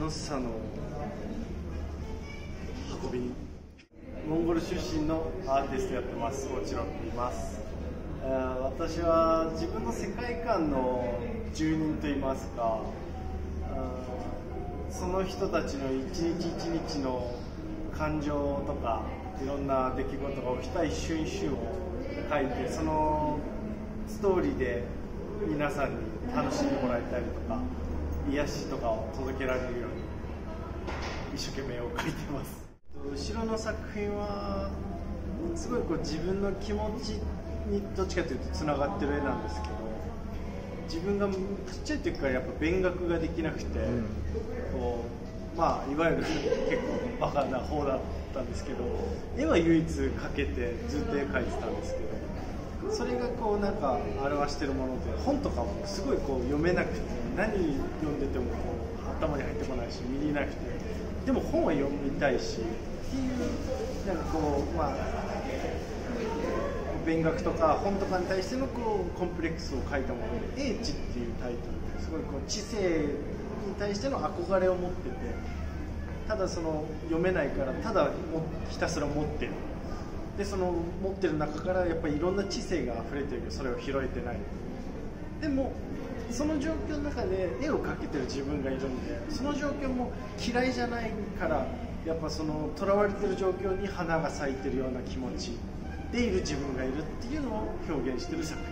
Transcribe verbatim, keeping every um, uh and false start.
楽しさの運びに。モンゴル出身のアーティストやってます、オチロって言います。えー、私は自分の世界観の住人といいますか、その人たちの一日一日の感情とかいろんな出来事が起きた一瞬一瞬を書いて、そのストーリーで皆さんに楽しんでもらえたりとか癒しとかを届けられるように一生懸命絵を描いてます。後ろの作品はすごいこう自分の気持ちにどっちかというとつながってる絵なんですけど、自分がちっちゃい時からやっぱ勉学ができなくて、うん、こうまあいわゆる結構バカな方だったんですけど、絵は唯一描けてずっと絵描いてたんですけど、それがこうなんか表してるもので、本とかもすごいこう読めなくて、何読んでてもこう頭に入ってこないし見れなくて、でも本は読みたいしっていうなんかこうまあ勉学とか本とかに対してのこうコンプレックスを書いたもので、英知っていうタイトルですごいこう知性に対しての憧れを持ってて、ただその読めないからただひたすら持ってる。でその持ってる中からやっぱりいろんな知性が溢れてるけどそれを拾えてない。でもその状況の中で絵を描けてる自分がいるんで、その状況も嫌いじゃないから、やっぱその囚われてる状況に花が咲いてるような気持ちでいる自分がいるっていうのを表現してる作品。